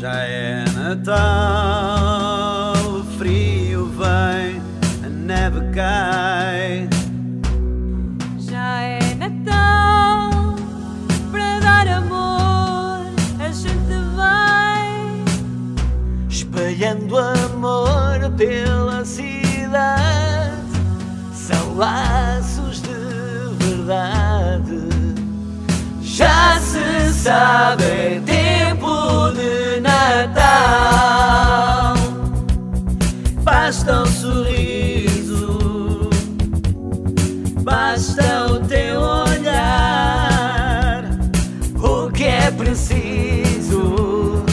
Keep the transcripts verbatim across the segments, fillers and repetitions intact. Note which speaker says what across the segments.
Speaker 1: Já é Natal, o frio vem, a neve cai.
Speaker 2: Já é Natal, para dar amor a gente vai
Speaker 3: espalhando amor pela cidade. São laços de verdade. Já se sabe, é tempo de Natal. Basta um sorriso, basta o teu olhar. O que é preciso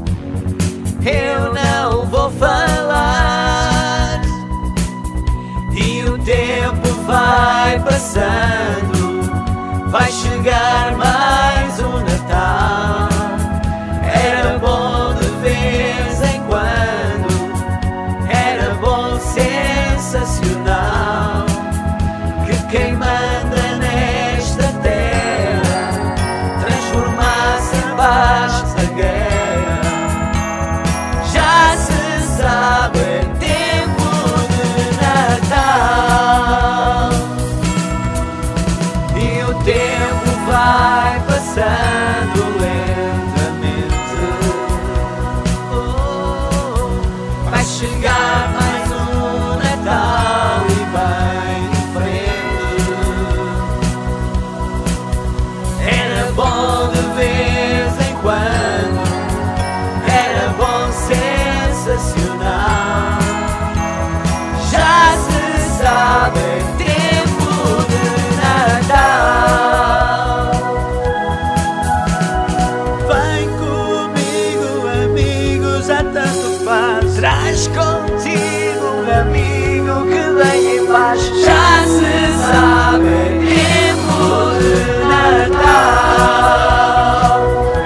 Speaker 3: eu não vou falar. E o tempo vai passando, vai chegar mais um Natal. Era bom de vez em quando, era bom, sensacional, que quem manda nesta terra transformasse em paz a guerra. Já se sabe, é tempo de Natal. E o tempo vai passando lentamente. Oh, vai chegar mais um Natal e bem diferente. Era bom de vez em quando, era bom, sensacional. Já se sabe, é tempo de Natal.
Speaker 1: Vem comigo, amigo, já tanto faz.
Speaker 3: Traz contigo um amigo que vem em paz. Já se sabe, é tempo de Natal.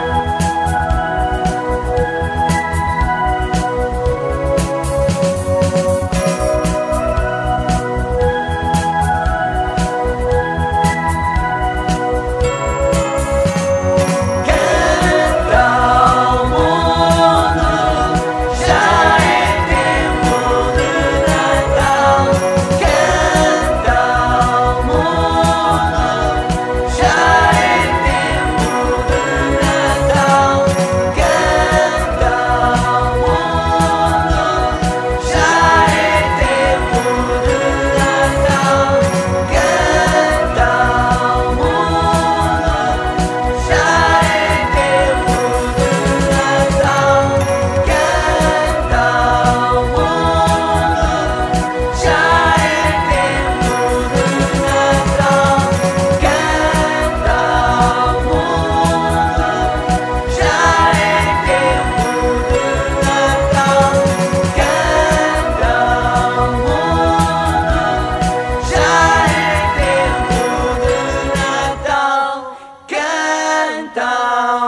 Speaker 3: Canta ao mundo, já é tempo de Natal. Canta ao mundo, já é tempo de Natal. Canta ao mundo, já é tempo de Natal. Canta ao mundo, já é tempo de Natal. Canta ao mundo, já é tempo de Natal. Canta ao mundo, já é tempo de Natal. Canta ao mundo, já é tempo de Natal. Canta